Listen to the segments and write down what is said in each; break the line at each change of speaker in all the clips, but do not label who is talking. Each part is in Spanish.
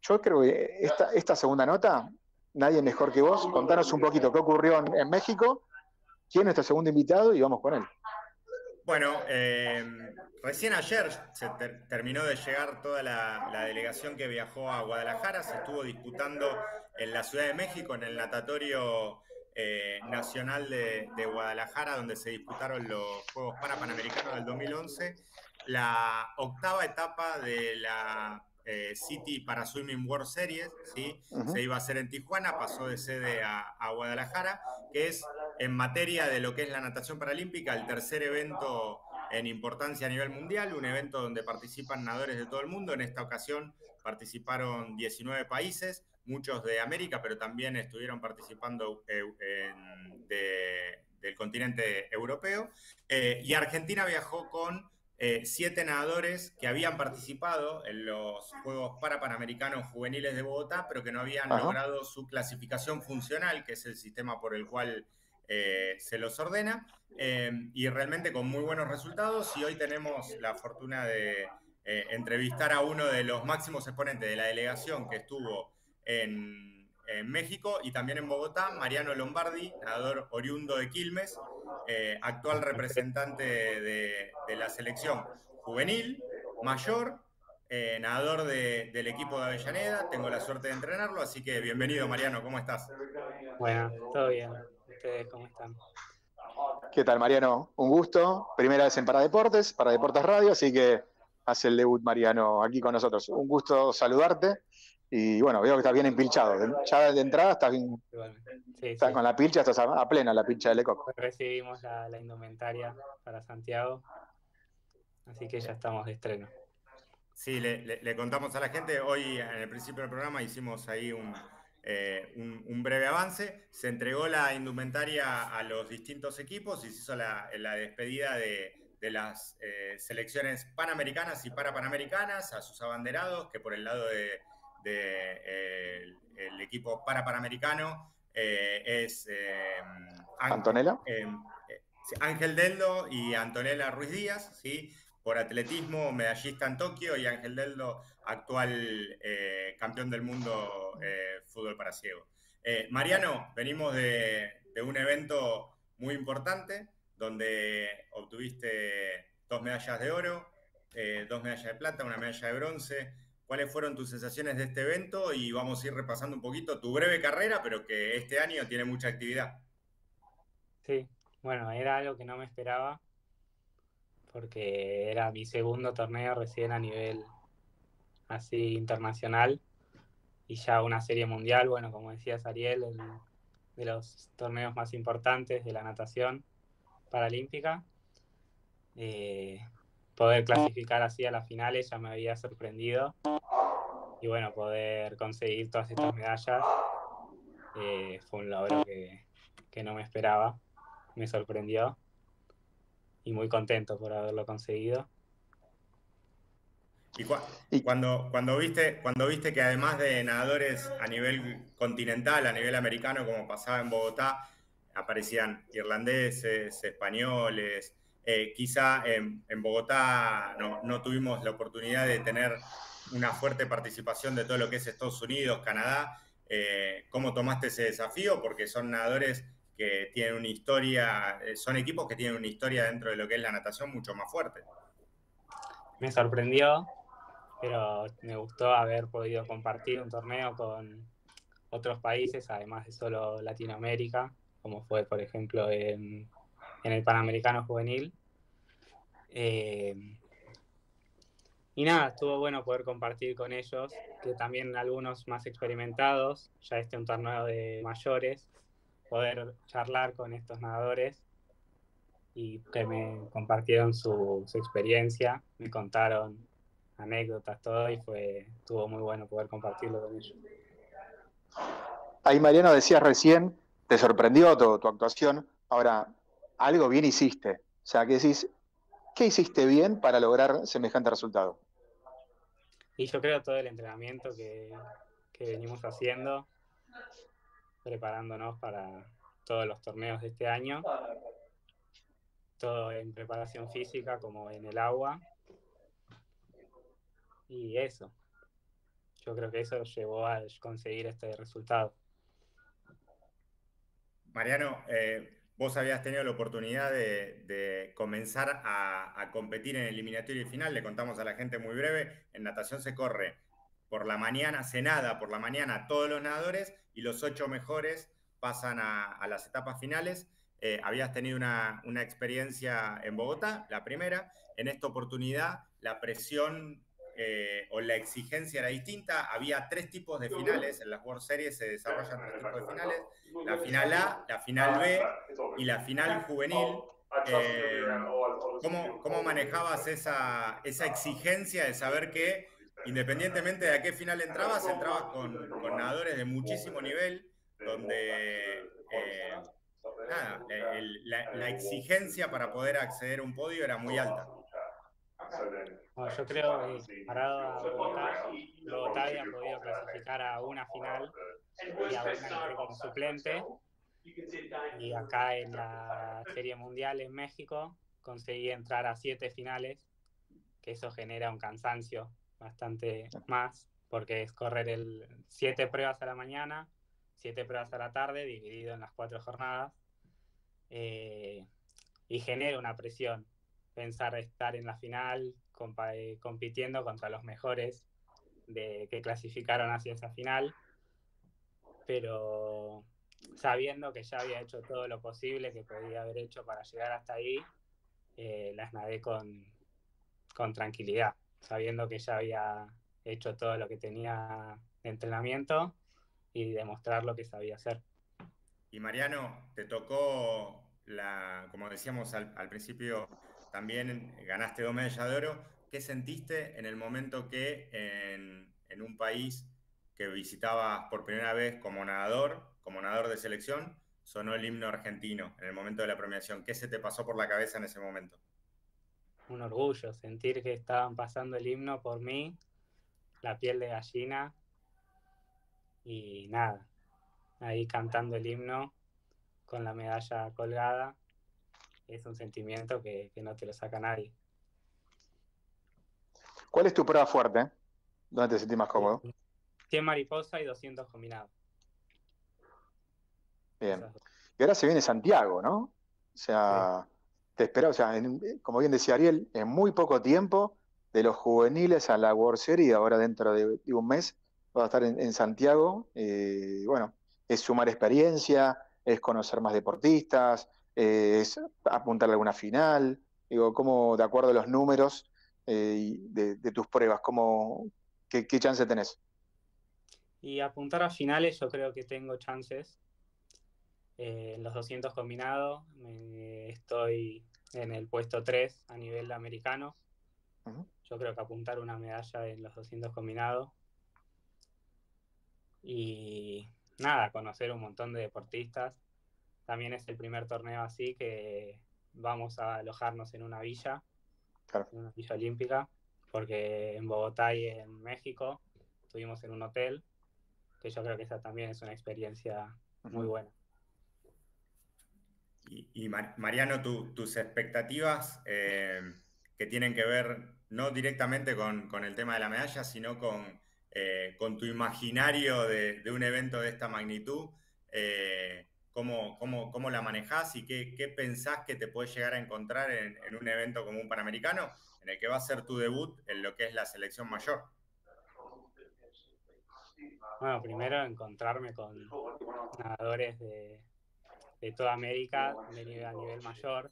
yo creo que esta segunda nota, nadie mejor que vos. Contanos un poquito qué ocurrió en México, quién es nuestro segundo invitado y vamos con él.
Bueno, recién ayer se terminó de llegar toda la delegación que viajó a Guadalajara, se estuvo disputando en la Ciudad de México, en el natatorio nacional de Guadalajara, donde se disputaron los Juegos Panamericanos del 2011, la octava etapa de la City para Swimming World Series, ¿sí? Se iba a hacer en Tijuana, pasó de sede a Guadalajara, que es en materia de lo que es la natación paralímpica, el tercer evento en importancia a nivel mundial, un evento donde participan nadadores de todo el mundo. En esta ocasión participaron 19 países, muchos de América, pero también estuvieron participando del continente europeo. Y Argentina viajó con 7 nadadores que habían participado en los Juegos Panamericanos Juveniles de Bogotá, pero que no habían logrado su clasificación funcional, que es el sistema por el cual se los ordena, y realmente con muy buenos resultados. Y hoy tenemos la fortuna de entrevistar a uno de los máximos exponentes de la delegación que estuvo en México y también en Bogotá, Mariano Lombardi, nadador oriundo de Quilmes, actual representante de la selección juvenil, mayor, nadador del equipo de Avellaneda. Tengo la suerte de entrenarlo, así que bienvenido, Mariano, ¿cómo estás?
Bueno, todo bien. ¿Ustedes cómo están?
¿Qué tal, Mariano? Un gusto. Primera vez en Paradeportes Radio, así que hace el debut Mariano aquí con nosotros. Un gusto saludarte. Y bueno, veo que estás bien empilchado. Ya de entrada estás bien.
Sí,
Estás
sí.
con la pilcha, estás a plena la pilcha de Lecoq.
Hoy recibimos la indumentaria para Santiago, así que ya estamos de estreno.
Sí, le contamos a la gente. Hoy, en el principio del programa, hicimos ahí un breve avance. Se entregó la indumentaria a los distintos equipos y se hizo la despedida de las selecciones panamericanas y parapanamericanas, a sus abanderados, que por el lado el equipo panamericano es
¿Antonella?
Ángel Deldo y Antonella Ruiz Díaz, ¿sí? Por atletismo, medallista en Tokio, y Ángel Deldo, actual campeón del mundo fútbol para ciegos. Mariano, venimos de un evento muy importante donde obtuviste 2 medallas de oro, 2 medallas de plata, 1 medalla de bronce. ¿Cuáles fueron tus sensaciones de este evento? Y vamos a ir repasando un poquito tu breve carrera, pero que este año tiene mucha actividad.
Sí, bueno, era algo que no me esperaba, porque era mi segundo torneo recién a nivel así internacional y ya una serie mundial, bueno, como decías Ariel, de los torneos más importantes de la natación paralímpica. Poder clasificar así a las finales ya me había sorprendido, y bueno, poder conseguir todas estas medallas fue un logro que no me esperaba, me sorprendió y muy contento por haberlo conseguido.
Y cuando viste que además de nadadores a nivel continental, a nivel americano, como pasaba en Bogotá, aparecían irlandeses, españoles, quizá en Bogotá no tuvimos la oportunidad de tener una fuerte participación de todo lo que es Estados Unidos, Canadá. ¿Cómo tomaste ese desafío? Porque son nadadores que tienen una historia, son equipos que tienen una historia dentro de lo que es la natación mucho más fuerte.
Me sorprendió, pero me gustó haber podido compartir un torneo con otros países, además de solo Latinoamérica, como fue, por ejemplo, en el Panamericano Juvenil. Y nada, estuvo bueno poder compartir con ellos, que también algunos más experimentados, ya un torneo de mayores, poder charlar con estos nadadores y que me compartieron su experiencia, me contaron anécdotas, todo, y estuvo muy bueno poder compartirlo con ellos.
Ahí, Mariano, decías recién, te sorprendió tu actuación. Ahora, algo bien hiciste. O sea, que decís, ¿qué hiciste bien para lograr semejante resultado?
Y yo creo todo el entrenamiento que venimos haciendo, preparándonos para todos los torneos de este año, todo en preparación física como en el agua, y eso. yo creo que eso llevó a conseguir este resultado.
Mariano, vos habías tenido la oportunidad de comenzar a competir en eliminatorio y final. Le contamos a la gente muy breve. En natación se corre por la mañana, se nada por la mañana todos los nadadores y los 8 mejores pasan a las etapas finales. Habías tenido una experiencia en Bogotá, la primera. En esta oportunidad, la presión o la exigencia era distinta. Había 3 tipos de finales. En las World Series se desarrollan 3 tipos de finales: la final A, la final B y la final juvenil. ¿Cómo manejabas esa exigencia de saber que, independientemente de a qué final entrabas con nadadores de muchísimo nivel, donde nada, la exigencia para poder acceder a un podio era muy alta?
Bueno, yo creo que parado a Bogotá había podido clasificar a una final y a una entré como suplente. Y acá en la Serie Mundial en México conseguí entrar a 7 finales, que eso genera un cansancio bastante más, porque es correr 7 pruebas a la mañana, 7 pruebas a la tarde, dividido en las 4 jornadas, y genera una presión pensar estar en la final compitiendo contra los mejores que clasificaron hacia esa final, pero sabiendo que ya había hecho todo lo posible que podía haber hecho para llegar hasta ahí, las nadé con tranquilidad, sabiendo que ya había hecho todo lo que tenía de entrenamiento y demostrar lo que sabía hacer.
Y Mariano, te tocó, como decíamos al principio, también ganaste 2 medallas de oro. ¿Qué sentiste en el momento que en un país que visitabas por primera vez como nadador de selección, sonó el himno argentino en el momento de la premiación? ¿Qué se te pasó por la cabeza en ese momento?
Un orgullo sentir que estaban pasando el himno por mí, la piel de gallina y nada, ahí cantando el himno con la medalla colgada, es un sentimiento que no te lo saca nadie.
¿Cuál es tu prueba fuerte? ¿Dónde te sentís más cómodo?
100 mariposa y 200 combinados.
Bien. Y ahora se viene Santiago, ¿no? O sea, sí. Te espera, o sea, como bien decía Ariel, en muy poco tiempo, de los juveniles a la World Series, ahora dentro de un mes, va a estar en Santiago. Bueno, es sumar experiencia, es conocer más deportistas, es apuntarle a alguna final. Digo, ¿cómo, de acuerdo a los números de tus pruebas, qué chance tenés?
Y apuntar a finales, yo creo que tengo chances. En los 200 combinados estoy en el puesto 3 a nivel americano. Yo creo que apuntar una medalla en los 200 combinados. Y nada, conocer un montón de deportistas. También es el primer torneo así que vamos a alojarnos en una villa,
claro.
en una villa olímpica, porque en Bogotá y en México estuvimos en un hotel, que yo creo que esa también es una experiencia muy buena.
Y Mariano, tus expectativas que tienen que ver no directamente con el tema de la medalla, sino con tu imaginario de un evento de esta magnitud, ¿cómo la manejás y qué pensás que te puedes llegar a encontrar en un evento como un Panamericano, en el que va a ser tu debut en lo que es la selección mayor?
Bueno, primero encontrarme con nadadores de toda América a nivel mayor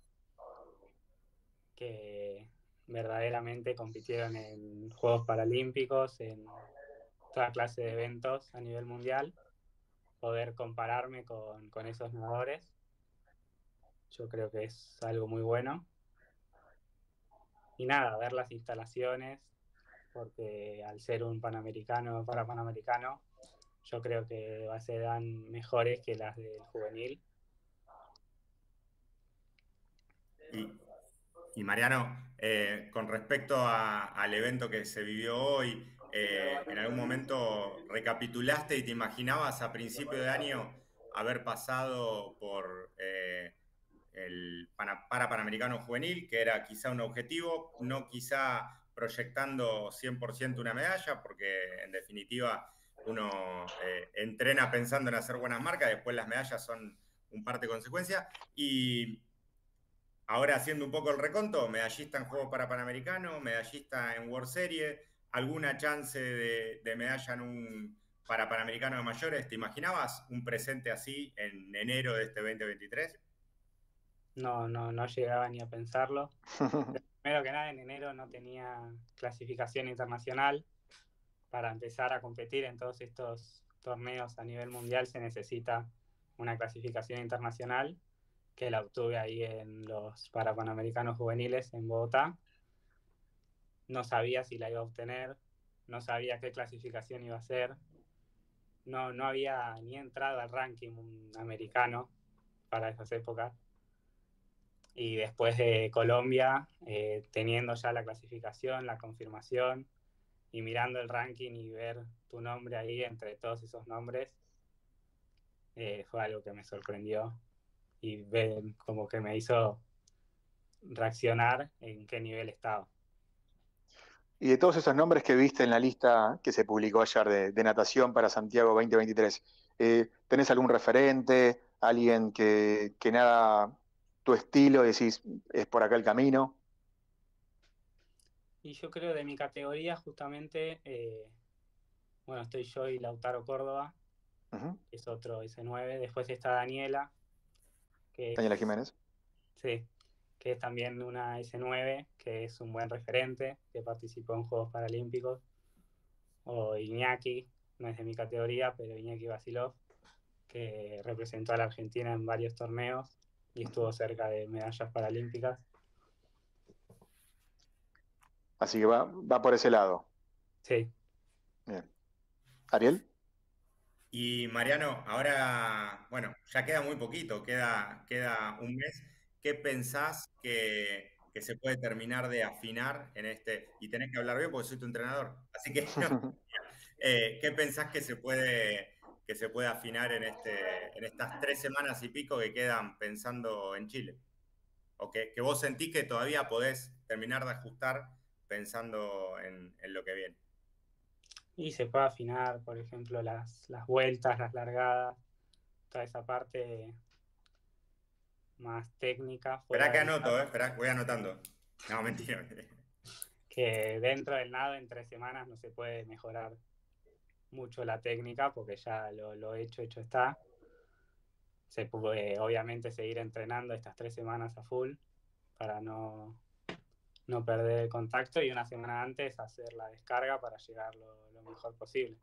que verdaderamente compitieron en Juegos Paralímpicos, en toda clase de eventos a nivel mundial, poder compararme con esos nadadores, yo creo que es algo muy bueno. Y nada, ver las instalaciones, porque al ser un panamericano, para panamericano, yo creo que serán mejores que las del juvenil.
Y Mariano, con respecto al evento que se vivió hoy, ¿en algún momento recapitulaste y te imaginabas a principio de año haber pasado por el Panamericano Juvenil, que era quizá un objetivo, no quizá proyectando 100% una medalla, porque en definitiva uno entrena pensando en hacer buenas marcas, después las medallas son un parte consecuencia. Y ahora haciendo un poco el reconto, medallista en Juegos Panamericano, medallista en World Series, alguna chance de medalla en un Panamericano de mayores. ¿Te imaginabas un presente así en enero de este 2023?
No llegaba ni a pensarlo. Primero que nada, en enero no tenía clasificación internacional. Para empezar a competir en todos estos torneos a nivel mundial se necesita una clasificación internacional, que la obtuve ahí en los Parapanamericanos juveniles en Bogotá. No sabía si la iba a obtener, no sabía qué clasificación iba a ser. No había ni entrado al ranking americano para esas épocas. Y después de Colombia, teniendo ya la clasificación, la confirmación, y mirando el ranking y ver tu nombre ahí entre todos esos nombres, fue algo que me sorprendió y como que me hizo reaccionar en qué nivel estaba.
Y de todos esos nombres que viste en la lista que se publicó ayer de natación para Santiago 2023, ¿tenés algún referente, alguien que nada tu estilo y decís, es por acá el camino?
Y yo creo de mi categoría justamente, bueno, estoy yo y Lautaro Córdoba, es otro S9, después está Daniela, que
Daniela
es,
Jiménez.
sí, que es también una S9, que es un buen referente, que participó en Juegos Paralímpicos, o Iñaki, no es de mi categoría, pero Iñaki Vasilov, que representó a la Argentina en varios torneos y estuvo cerca de medallas paralímpicas.
Así que va por ese lado.
Sí.
Bien. ¿Ariel?
Y Mariano, ahora, bueno, ya queda muy poquito, queda un mes. ¿Qué pensás que se puede terminar de afinar en este? Y tenés que hablar bien porque soy tu entrenador. Así que, ¿qué pensás que se puede afinar en estas 3 semanas y pico que quedan pensando en Chile? ¿O que vos sentís que todavía podés terminar de ajustar pensando en lo que viene?
Y se puede afinar, por ejemplo, las vueltas, las largadas, toda esa parte más técnica
Esperá
fuera
que
del
anoto,
nado,
esperá, voy anotando. No, mentira, mentira.
que dentro del nado en 3 semanas no se puede mejorar mucho la técnica porque ya lo hecho está. Se puede obviamente seguir entrenando estas 3 semanas a full para no perder el contacto y una semana antes hacer la descarga para llegar lo mejor posible.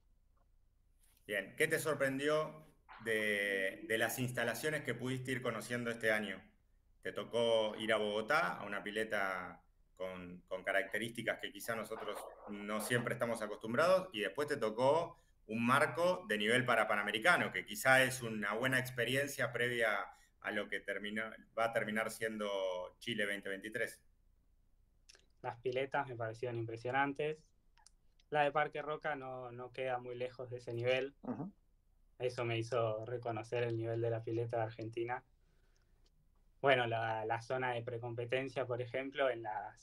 Bien, ¿qué te sorprendió de las instalaciones que pudiste ir conociendo este año? ¿Te tocó ir a Bogotá, a una pileta con características que quizá nosotros no siempre estamos acostumbrados? Y después te tocó un marco de nivel para Panamericano, que quizá es una buena experiencia previa a lo que va a terminar siendo Chile 2023.
Las piletas me parecieron impresionantes. La de Parque Roca no queda muy lejos de ese nivel. Eso me hizo reconocer el nivel de la pileta de Argentina. Bueno, la zona de precompetencia, por ejemplo,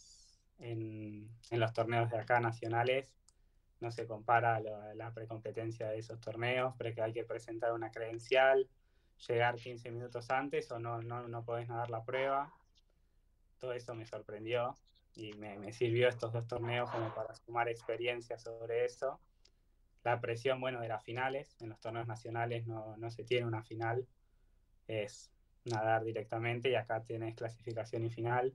en los torneos de acá nacionales, no se compara la precompetencia de esos torneos, porque hay que presentar una credencial, llegar 15 minutos antes o no podés nadar la prueba. Todo eso me sorprendió y me sirvió estos 2 torneos como para sumar experiencia sobre eso. La presión, bueno, de las finales, en los torneos nacionales no se tiene una final, es nadar directamente y acá tienes clasificación y final.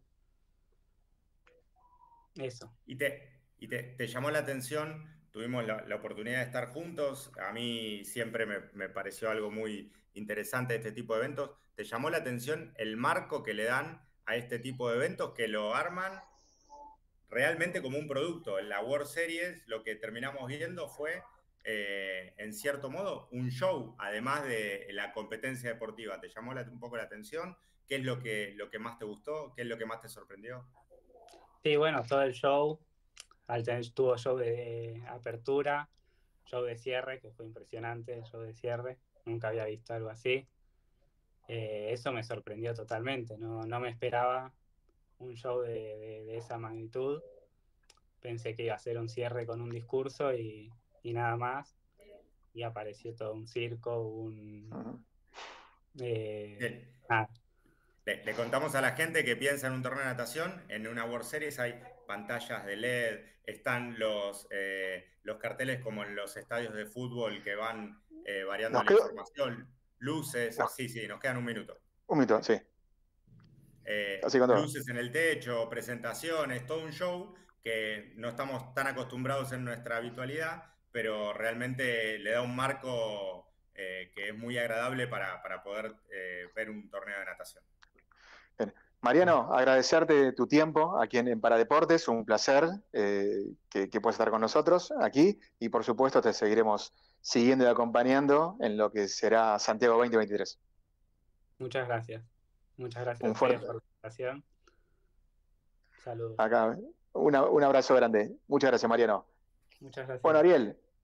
Eso.
¿Y te llamó la atención? Tuvimos la oportunidad de estar juntos. A mí siempre me pareció algo muy interesante este tipo de eventos. ¿Te llamó la atención el marco que le dan a este tipo de eventos, que lo arman realmente como un producto? En la World Series lo que terminamos viendo fue, en cierto modo, un show, además de la competencia deportiva. ¿Te llamó un poco la atención? ¿Qué es lo que más te gustó? ¿Qué es lo que más te sorprendió?
Sí, bueno, todo el show, tuvo show de apertura, show de cierre, que fue impresionante el show de cierre, nunca había visto algo así. Eso me sorprendió totalmente, no me esperaba un show de esa magnitud, pensé que iba a ser un cierre con un discurso y nada más. Y apareció todo un circo, nada.
Le contamos a la gente que piensa en un torneo de natación, en una World Series hay pantallas de LED, están los carteles como en los estadios de fútbol que van variando la información, luces, sí, nos quedan un minuto.
Un minuto, sí. Así con todo.
Luces en el techo, presentaciones, todo un show que no estamos tan acostumbrados en nuestra habitualidad, pero realmente le da un marco que es muy agradable para poder ver un torneo de natación.
Bien. Mariano, agradecerte tu tiempo aquí en Paradeportes, un placer que puedas estar con nosotros aquí y por supuesto te seguiremos siguiendo y acompañando en lo que será Santiago 2023.
Muchas gracias. Muchas gracias
un fuerte...
por la invitación. Saludos.
Acá, un abrazo grande. Muchas gracias, Mariano.
Muchas gracias.
Bueno, Ariel,